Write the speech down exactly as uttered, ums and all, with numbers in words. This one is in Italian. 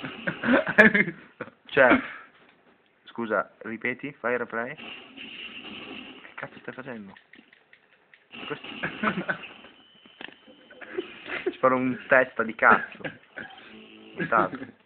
Hai visto? Cioè, scusa, ripeti, fai replay? Che cazzo stai facendo? Questo... Ci farò un testa di cazzo. Buttato.